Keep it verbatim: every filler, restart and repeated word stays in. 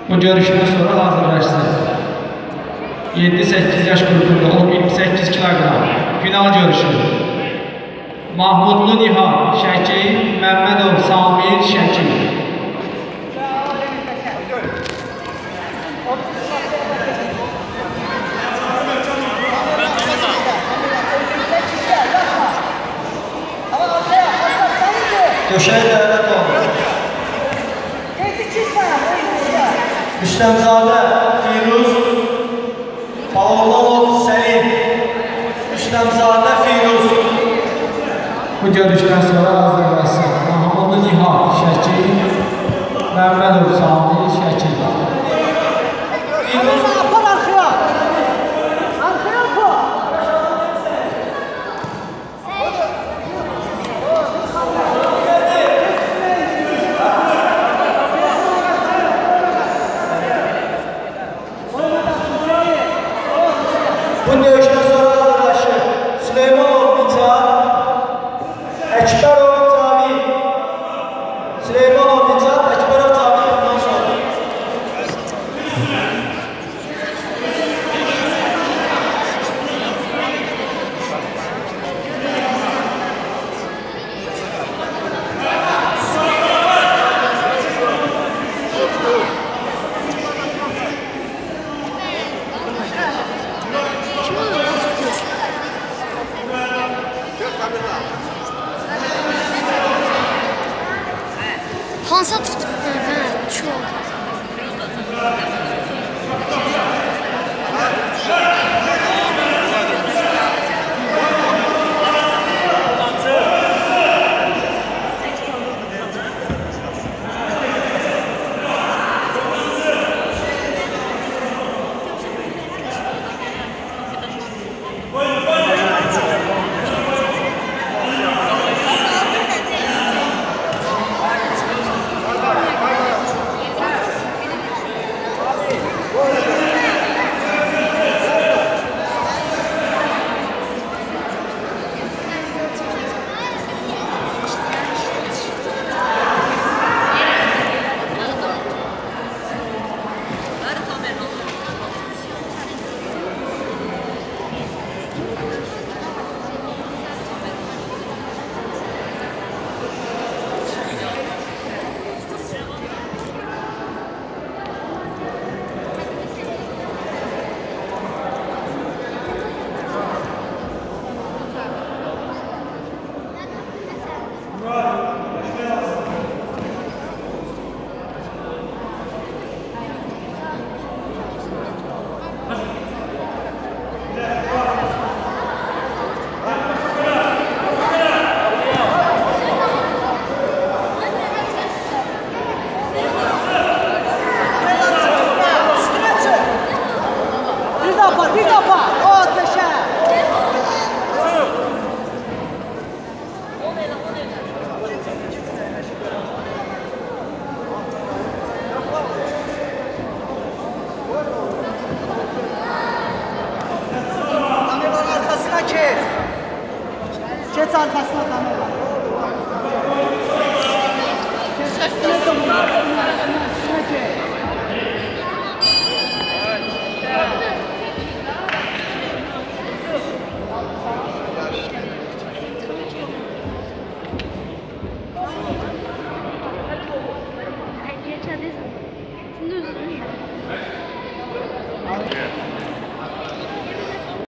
Bu görüşdən sonra hazırlaşsın. yeddi səkkiz yaş qrupunda on iyirmi səkkiz kiloqram final görüşü. Mahmudlu Nihal Şəkil, Məmmədov Samir Şəkil. Döşək Dəvət oldu. Rüstəmzadə Firuz, Pavlov Səlim. Rüstəmzadə Firuz. Bu görüşdən sonra hazırlaşsın. Mahmudlu Nihal Şəkil, Məmmədov Samir Şəkil. Firuz. Apar arxaya. Arxaya apar. Bu döyüşdən sonra hazırlaşır. Süleymanov Nicat, Əkbərov Cami. Süleymanov Nicat, Əkbərov Cami bundan sonra. Hansı tutdu? Hə, çox. Bir kafa, o ateşe. Kameraların arkasına geç. Geç arkasına kamera. Geç arkasına geç.